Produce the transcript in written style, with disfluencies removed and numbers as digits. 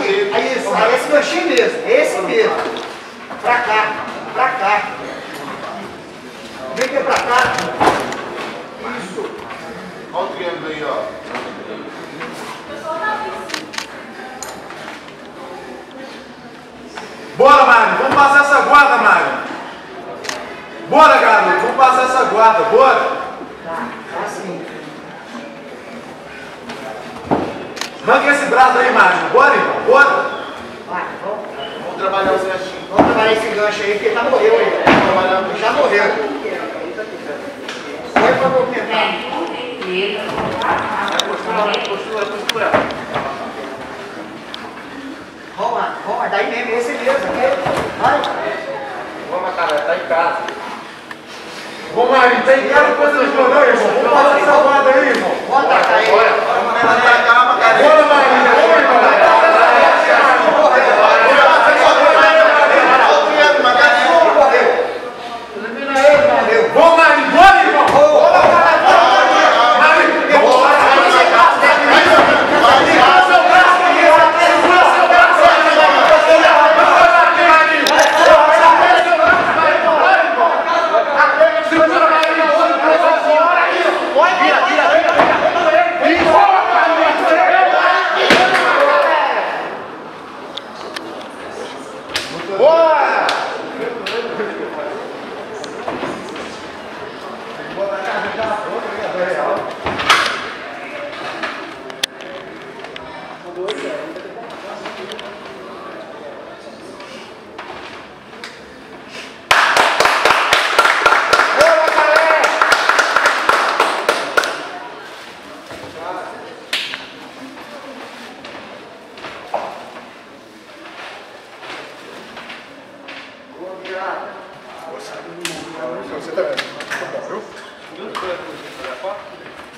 aqui. Aí isso, aí esse ganchinho mesmo, esse mesmo. Pra cá, pra cá. Vem aqui pra cá. Isso. Olha o triângulo aí, ó. Bora, Mário, vamos passar essa guarda, Mário. Bora, garoto, vamos passar essa guarda, bora. Tá assim. Arranca esse braço aí, Mário. Bora, irmão, bora. Vai, vamos. Vamos trabalhar os ganchinhos. Vamos trabalhar esse gancho aí, porque já morreu aí. Já morreu. Foi pra movimentar. Postura. Vamos, daí mesmo, esse mesmo. Vai. Vamos, cara, tá em casa. Ô, Mário, tá em casa coisa de não, irmão. Vamos passar essa guarda aí, irmão. Bota a cara aí. Vamos levantar, calma, cara. Bora, Mário, bora, irmão. Vamos, Mário, bora, irmão. Você tá vendo? Tá bom, viu?